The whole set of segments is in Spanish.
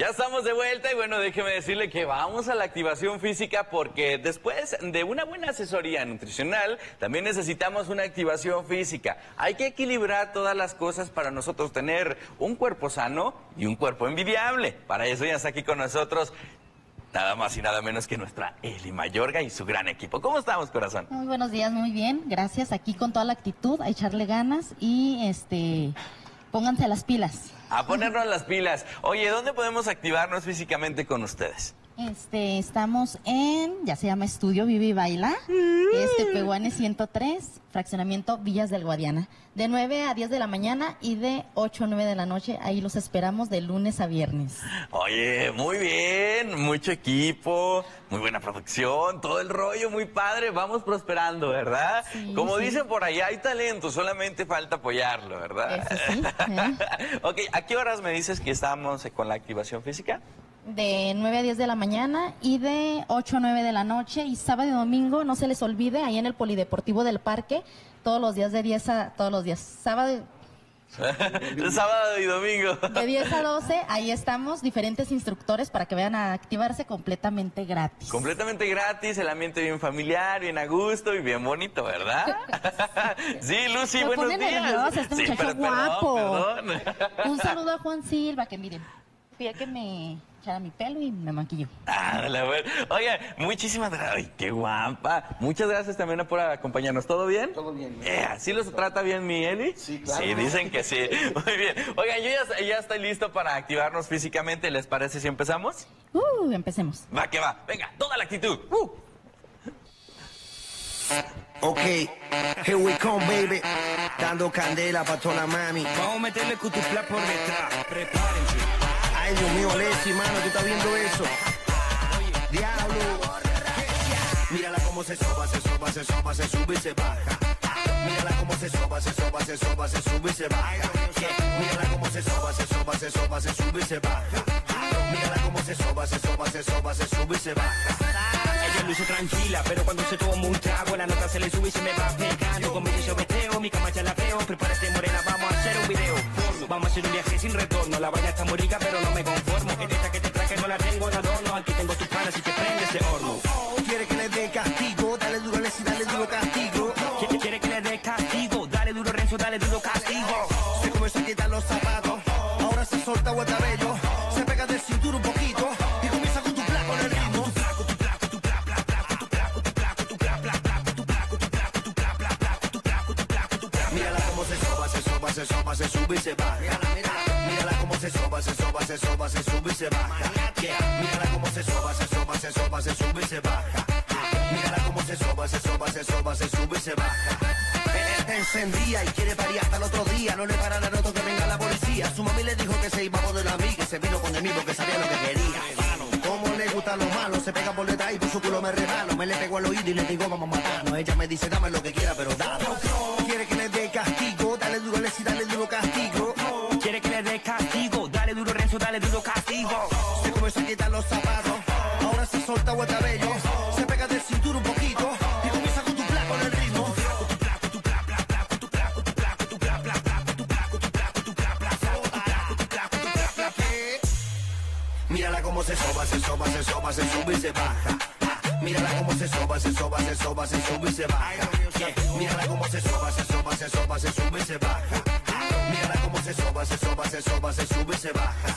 Ya estamos de vuelta y bueno, déjeme decirle que vamos a la activación física porque después de una buena asesoría nutricional, también necesitamos una activación física. Hay que equilibrar todas las cosas para nosotros tener un cuerpo sano y un cuerpo envidiable. Para eso ya está aquí con nosotros nada más y nada menos que nuestra Eli Mayorga y su gran equipo. ¿Cómo estamos, corazón? Muy buenos días, muy bien. Gracias, aquí con toda la actitud, a echarle ganas y pónganse las pilas. A ponernos las pilas. Oye, ¿dónde podemos activarnos físicamente con ustedes? Estamos ya se llama Estudio Vive y Baila, Pehuane 103, fraccionamiento Villas del Guadiana, de 9 a 10 de la mañana y de 8 a 9 de la noche. Ahí los esperamos de lunes a viernes. Oye, muy bien, mucho equipo, muy buena producción, todo el rollo, muy padre, vamos prosperando, ¿verdad? Sí, Como sí. dicen por allá, hay talento, solamente falta apoyarlo, ¿verdad? Eso sí, Ok, ¿a qué horas me dices que estamos con la activación física? De 9 a 10 de la mañana y de 8 a 9 de la noche. Y sábado y domingo, no se les olvide, ahí en el Polideportivo del Parque, todos los días de 10 a... todos los días, sábado Sábado y domingo. de 10 a 12, ahí estamos, diferentes instructores para que vayan a activarse completamente gratis. Completamente gratis, el ambiente bien familiar, bien a gusto y bien bonito, ¿verdad? Sí, Lucy, Me buenos pone días. nerviosa este muchacho perdón, guapo. perdón. Un saludo a Juan Silva, que miren, fui a que me echara mi pelo y me maquilló. Oye, muchísimas gracias. Ay, qué guapa. Muchas gracias también por acompañarnos. ¿Todo bien? Todo bien. ¿Sí los trata bien mi Eli? Sí, claro. Sí, dicen que sí. Muy bien. Oigan, yo ya estoy listo para activarnos físicamente. ¿Les parece si empezamos? Empecemos. Va que va. Venga, toda la actitud. Ok, here we come, baby. Dando candela pa' toda la mami. Vamos a meterle cutufla por detrás. Prepárense. Ay, Dios mío, Leslie, mano, ¿tú estás viendo eso? Diablo. Mírala cómo se soba, se soba, se soba, se sube y se baja. Mírala cómo se soba, se soba, se soba, se sube y se baja. Mírala cómo se soba, se soba, se soba, se sube y se baja. Mírala cómo se soba, se soba, se soba, se sube y se baja. Ella lo hizo tranquila, pero cuando se toma un trago, la nota se le sube y se me va pegando. Con mi beteo, mi cama ya la veo. Prepárate, morena, vamos a hacer un video. Vamos a hacer un viaje sin retorno. La vaina está muy rica, pero no me conformo. Esta que te traje no la tengo en adorno. Aquí tengo tus panas y te prende ese horno. Quiere que le dé castigo, dale duro, Leslie, dale duro castigo. Quiere que le dé castigo. Dale duro, Renzo, dale duro castigo. Se comenzó a quitar los zapatos, ahora se solta el cabello. Se pega del cinturón un poquito y comienza con tu placo en el ritmo. Mírala cómo se soba, se soba, se soba, se sube y se baja. Mírala cómo se soba, se soba, se soba, se sube y se baja. Mírala cómo se soba, se soba, se soba, se sube y se baja. Mírala cómo se soba, se soba, se soba, se sube y se baja. Está encendida y quiere parir hasta el otro día. No le para la nota que venga la policía. Su mami le dijo que se iba a poder a mí, que se vino con el mismo que sabía lo que quería. Como le gustan los malos, se pega por detrás y por su culo me rebalo. Me le pego al oído y le digo vamos a matarnos. Ella me dice dame lo que quiera, pero dame. Quiere que le dé castigo, dale duro, Leslie, dale duro castigo. Quiere que le dé castigo. Dale duro, Renzo, dale duro castigo. Se comenzó a quitar los zapatos, ahora se solta el cabello. Se pega del cinturón un poquito y comienza con tu placo en el ritmo. Mírala cómo se soba, se soba, se soba, se sube y se baja. Mírala cómo se soba, se soba, se soba, se sube y se baja. Mírala cómo se soba, se soba, se soba, se sube y se baja. Mírala cómo se soba, se soba, se soba, se sube y se baja.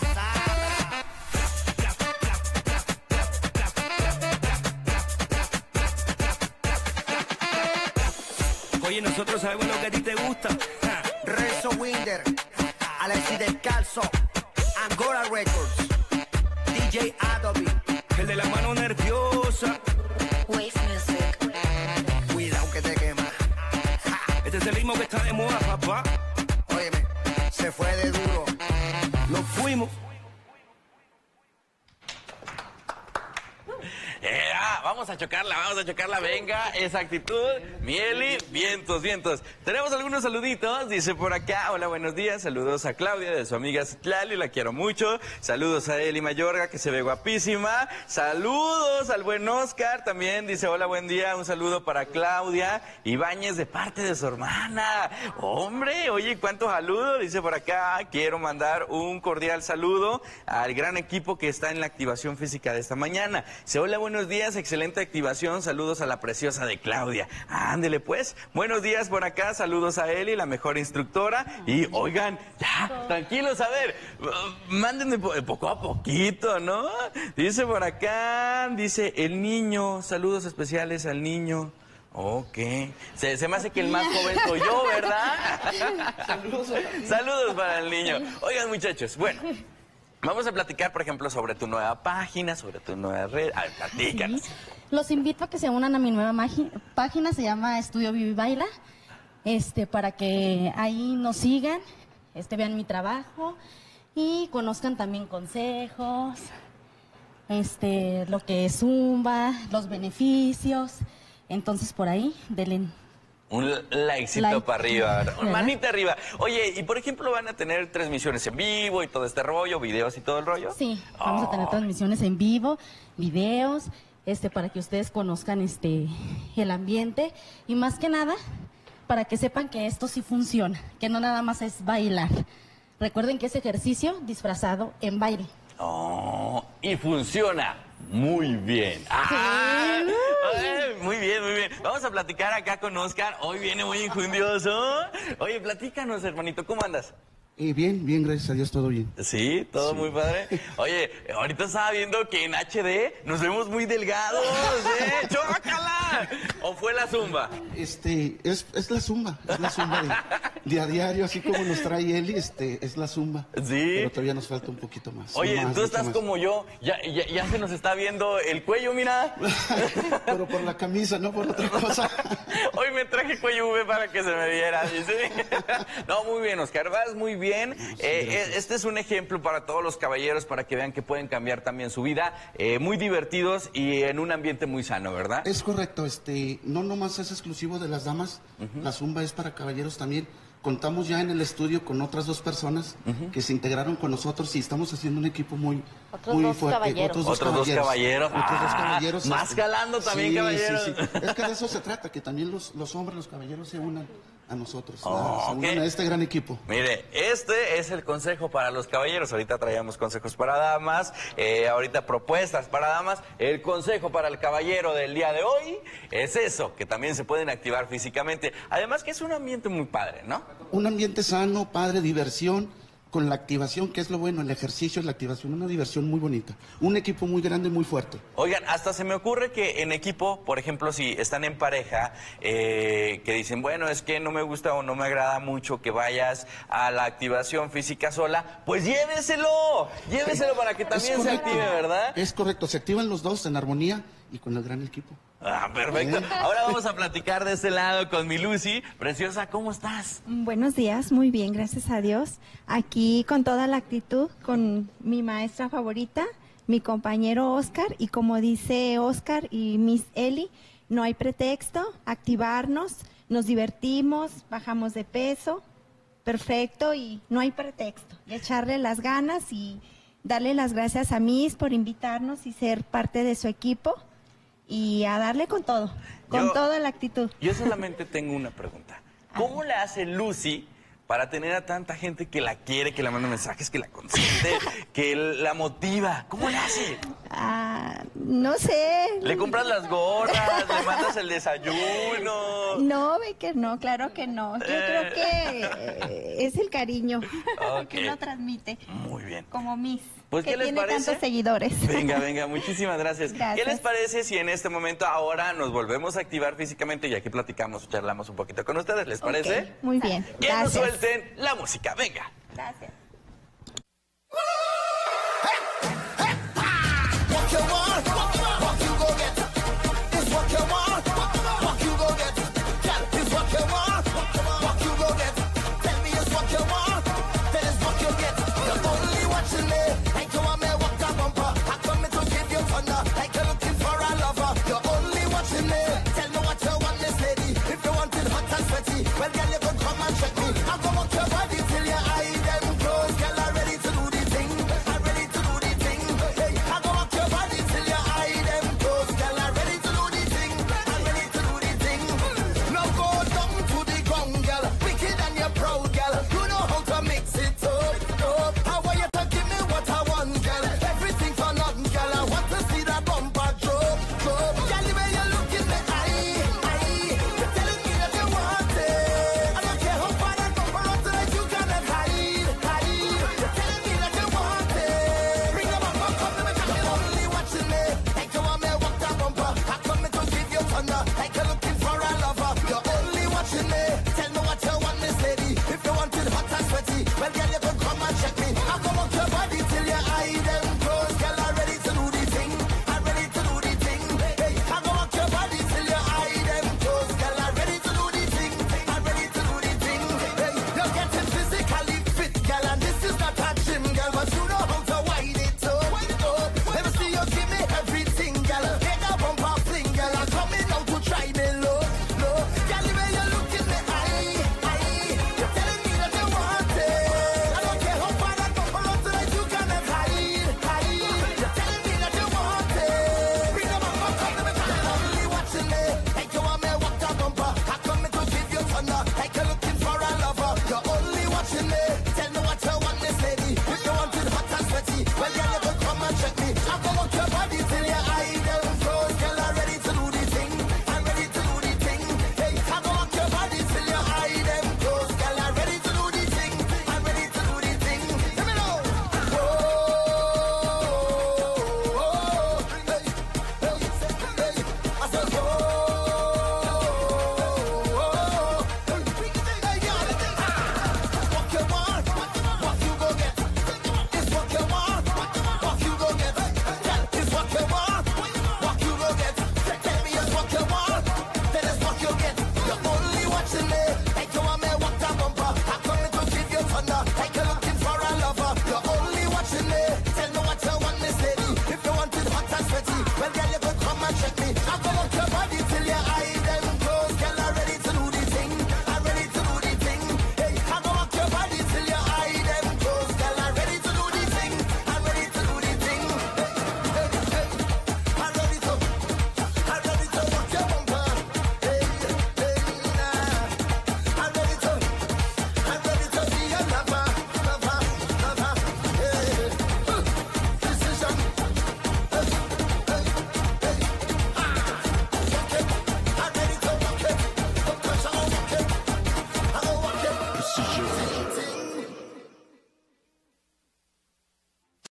Oye, nosotros sabemos lo que a ti te gusta. Renzo Winder, Alexis Descalzo, Angora Records, DJ Adobe. El de la mano nerviosa. Wave Music. Cuidado que te quema. Este es el ritmo que está de moda, papá. Óyeme, se fue de duro. Nos fuimos. Vamos vamos a chocarla, venga, esa actitud, Mieli, vientos, vientos. Tenemos algunos saluditos, dice por acá, hola, buenos días, saludos a Claudia de su amiga Citlali, la quiero mucho, saludos a Eli Mayorga, que se ve guapísima, saludos al buen Oscar, también dice, hola, buen día, un saludo para Claudia Ibáñez de parte de su hermana. Hombre, oye, cuántos saludos, dice por acá, quiero mandar un cordial saludo al gran equipo que está en la activación física de esta mañana. Dice, hola, buenos días, excelente activación, saludos a la preciosa de Claudia. Ándele pues, buenos días por acá, saludos a Eli, la mejor instructora. Y oigan, ya, tranquilos, a ver, mándenme poco a poquito, ¿no? Dice por acá, dice el niño, saludos especiales al niño. Ok. Se me hace que el más joven soy yo, ¿verdad? Saludos para el niño. Oigan, muchachos, bueno, vamos a platicar, por ejemplo, sobre tu nueva página, sobre tu nueva red. A ver, platícanos. Sí. Los invito a que se unan a mi nueva página, se llama Estudio Vivi Baila, para que ahí nos sigan, vean mi trabajo y conozcan también consejos, lo que es Zumba, los beneficios. Entonces, por ahí, denle un likecito para arriba, manita arriba. Oye, y por ejemplo, ¿van a tener transmisiones en vivo y todo este rollo, videos y todo el rollo? Sí, vamos a tener transmisiones en vivo, videos, para que ustedes conozcan el ambiente y más que nada, para que sepan que esto sí funciona, que no nada más es bailar. Recuerden que es ejercicio disfrazado en baile. Oh, y funciona muy bien. ¡Ah! Ay, muy bien, muy bien. Vamos a platicar acá con Oscar. Hoy viene muy injundioso. Oye, platícanos, hermanito, ¿cómo andas? Bien, bien, gracias a Dios, todo bien. Sí, todo muy padre. Oye, ahorita estaba viendo que en HD nos vemos muy delgados, ¿eh? ¡Chócala! ¿O fue la zumba? Es la zumba de a diario, así como nos trae Eli, es la zumba. Sí. Pero todavía nos falta un poquito más. Oye, más, tú estás más. como yo, ya se nos está viendo el cuello, mira. Pero por la camisa, no por otra cosa. Hoy me traje cuello V para que se me viera, dice. No, muy bien, Oscar, vas muy bien. Este es un ejemplo para todos los caballeros, para que vean que pueden cambiar también su vida, muy divertidos y en un ambiente muy sano, ¿verdad? Es correcto, no nomás es exclusivo de las damas, la zumba es para caballeros también. Contamos ya en el estudio con otras 2 personas que se integraron con nosotros y estamos haciendo un equipo muy fuerte. Caballeros. Otros dos caballeros. Otros 2 caballeros. Más jalando también, caballeros. Sí. Es que de eso se trata, que también los hombres, los caballeros se unan a nosotros, se Okay. unan a este gran equipo. Mire, este es el consejo para los caballeros. Ahorita traíamos consejos para damas, ahorita propuestas para damas. El consejo para el caballero del día de hoy es eso, que también se pueden activar físicamente. Además que es un ambiente muy padre, ¿no? Un ambiente sano, padre, diversión, con la activación, que es lo bueno, el ejercicio, la activación, una diversión muy bonita. Un equipo muy grande, muy fuerte. Oigan, hasta se me ocurre que en equipo, por ejemplo, si están en pareja, que dicen, bueno, es que no me gusta o no me agrada mucho que vayas a la activación física sola, pues lléveselo para que también se active, ¿verdad? Es correcto, se activan los 2 en armonía y con el gran equipo. Ah, perfecto. Ahora vamos a platicar de este lado con mi Lucy. Preciosa, ¿cómo estás? Buenos días, muy bien, gracias a Dios. Aquí con toda la actitud, con mi maestra favorita, mi compañero Oscar, y como dice Oscar y Miss Eli, no hay pretexto, activarnos, nos divertimos, bajamos de peso, perfecto, y no hay pretexto. Y echarle las ganas y darle las gracias a Miss por invitarnos y ser parte de su equipo. Y a darle con todo, toda la actitud. Yo solamente tengo una pregunta. ¿Cómo le hace Lucy para tener a tanta gente que la quiere, que le manda mensajes, que la consiente, que la motiva? ¿Cómo le hace? No sé. ¿Le compras las gorras? ¿Le mandas el desayuno? No, Becker, no, claro que no. Yo creo que es el cariño que lo transmite. Muy bien. Como Miss. Pues, que ¿qué les tiene parece? Tantos seguidores. Venga, muchísimas gracias. Gracias. ¿Qué les parece si en este momento ahora nos volvemos a activar físicamente y aquí platicamos, charlamos un poquito con ustedes? ¿Les parece? Ok, muy bien. Que nos Gracias. suelten la música, venga. Gracias.